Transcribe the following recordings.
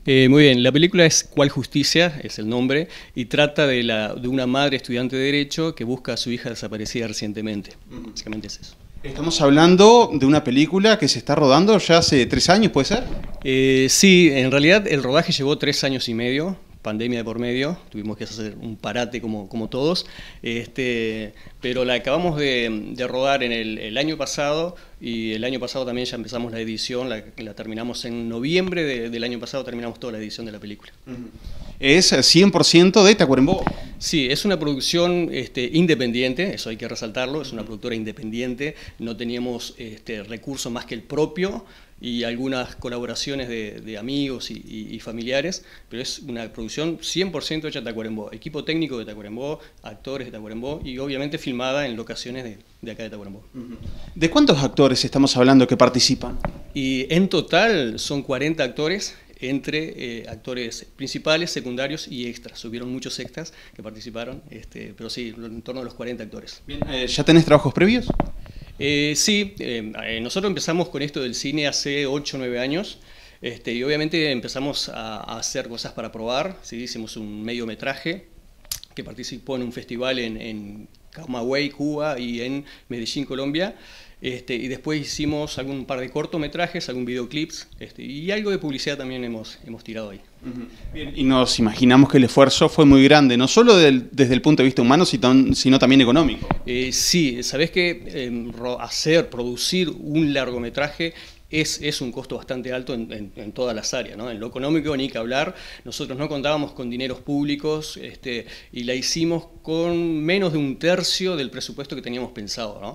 Muy bien, la película es ¿Cuál justicia? Es el nombre, y trata de una madre estudiante de Derecho que busca a su hija desaparecida recientemente. Básicamente es eso. Estamos hablando de una película que se está rodando ya hace 3 años, ¿puede ser? Sí, en realidad el rodaje llevó 3 años y medio, pandemia de por medio, tuvimos que hacer un parate como todos, pero la acabamos de rodar en el año pasado, y el año pasado también ya empezamos la edición, la terminamos en noviembre del año pasado, terminamos toda la edición de la película. Es 100% de Tacuarembó. Sí, es una producción independiente, eso hay que resaltarlo, es una productora independiente, no teníamos recursos más que el propio y algunas colaboraciones de amigos y familiares, pero es una producción 100% hecha en Tacuarembó, equipo técnico de Tacuarembó, actores de Tacuarembó y obviamente filmada en locaciones de acá de Tacuarembó. ¿De cuántos actores estamos hablando que participan? Y en total son 40 actores, entre actores principales, secundarios y extras. Hubieron muchos extras que participaron, pero sí, en torno a los 40 actores. Bien, ¿ya tenés trabajos previos? Sí, nosotros empezamos con esto del cine hace 8 o 9 años, y obviamente empezamos a hacer cosas para probar, ¿sí? Hicimos un mediometraje que participó en un festival en Camagüey, Cuba, y en Medellín, Colombia. Y después hicimos algún par de cortometrajes, algún videoclips, y algo de publicidad también hemos tirado ahí. Bien, y nos imaginamos que el esfuerzo fue muy grande, no solo desde el punto de vista humano, sino también económico. Sí, sabés que producir un largometraje es un costo bastante alto en todas las áreas, ¿no? En lo económico ni que hablar, nosotros no contábamos con dineros públicos, y la hicimos con menos de 1/3 del presupuesto que teníamos pensado, ¿no?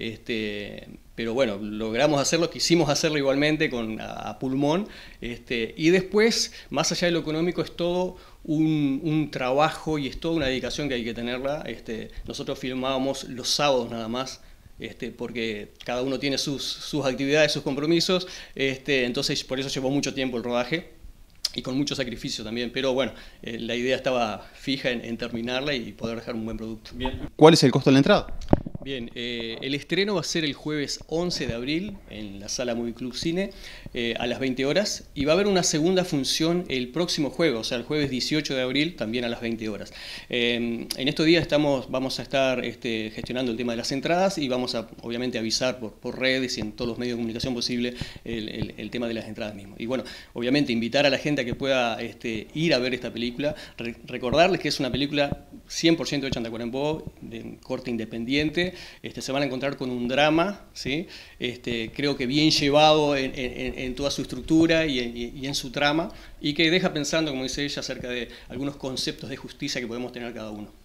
Pero bueno, logramos hacerlo, quisimos hacerlo igualmente a pulmón, y después, más allá de lo económico, es todo un trabajo y es toda una dedicación que hay que tenerla. Nosotros filmábamos los sábados nada más, porque cada uno tiene sus actividades, sus compromisos, entonces por eso llevó mucho tiempo el rodaje y con mucho sacrificio también, pero bueno, la idea estaba fija en terminarla y poder dejar un buen producto. Bien. ¿Cuál es el costo de la entrada? Bien, el estreno va a ser el jueves 11 de abril en la Sala Movie Club Cine a las 20 horas, y va a haber una segunda función el próximo jueves, o sea, el jueves 18 de abril también a las 20 horas. En estos días vamos a estar gestionando el tema de las entradas y vamos a obviamente avisar por redes y en todos los medios de comunicación posible el tema de las entradas mismo. Y bueno, obviamente invitar a la gente a que pueda ir a ver esta película, recordarles que es una película 100% hecha en Tacuarembó, de corte independiente. Se van a encontrar con un drama, ¿sí? Creo que bien llevado en toda su estructura y en su trama, y que deja pensando, como dice ella, acerca de algunos conceptos de justicia que podemos tener cada uno.